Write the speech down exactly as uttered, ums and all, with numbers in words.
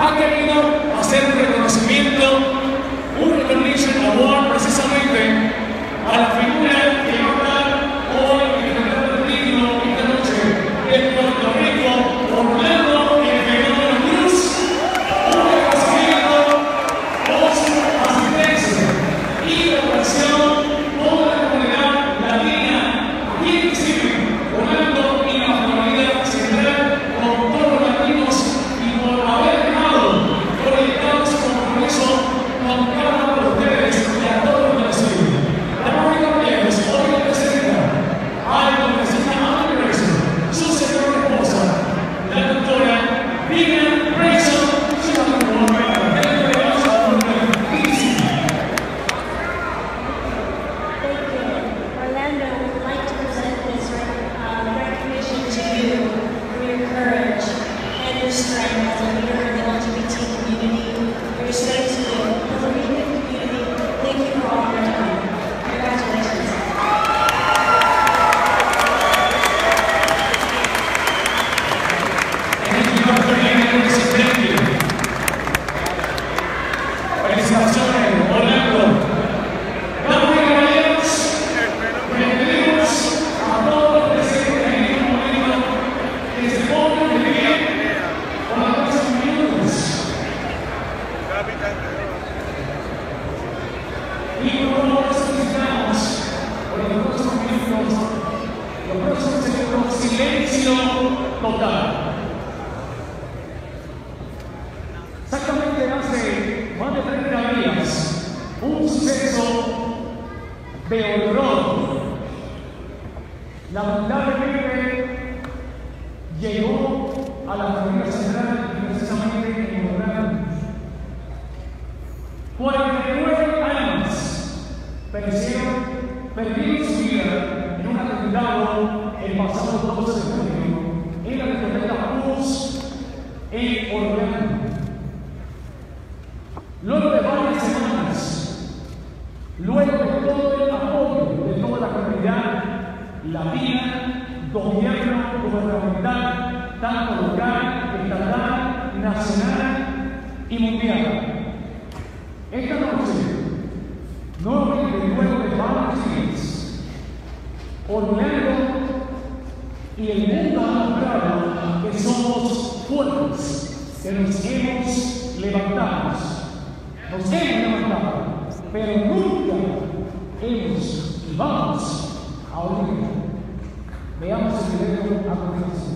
ha querido hacer un reconocimiento, un recognition award precisamente a la figura que va a estar hoy en el Teatro Latino esta noche en Puerto Rico, Orlando, el Fenómeno Cruz, un reconocimiento por su asistencia y preparación con la comunidad latina aquí en Chile, Orlando y la Florida Central, con todos los latinos y por haber dejado proyectados su compromiso con cada uno de ustedes y a todos los venezolanos. Damas y caballeros, hoy me presenta a la congresista Orlando Cruz, su señora esposa, la doctora Vivian Grayson. Orlando would like to present this uh, recognition to you for your courage and your strength as a leader in the L G B T community, your strength to the Puerto Rican community. Thank you for all your time. Congratulations. Thank you, Doctor Thank you. Felicitaciones, Orlando. Damas y caballeros, bienvenidos a todos los presentes en este momento que se pongan de pie con los próximos minutos. Y por favor, solicitamos por los próximos minutos, los próximos segundos, silencio total. Exactamente hace más de treinta días, un suceso de horror lamentablemente llegó a la Florida Central y precisamente en Orlando. cuarenta y nueve almas perecieron, perdieron su vida en un atentado el pasado doce de junio en la discoteca Cruz en Orlando. Luego de varias semanas, luego de todo el apoyo de toda la comunidad latina, gobierno gubernamental, tanto local, estatal, nacional y mundial, esta noche, nuevamente luego de varios días, Orlando y el mundo han mostrado que somos fuertes, que nos hemos levantado. Nos hemos levantado, pero nunca hemos y vamos a olvidar. Veamos el video a continuación.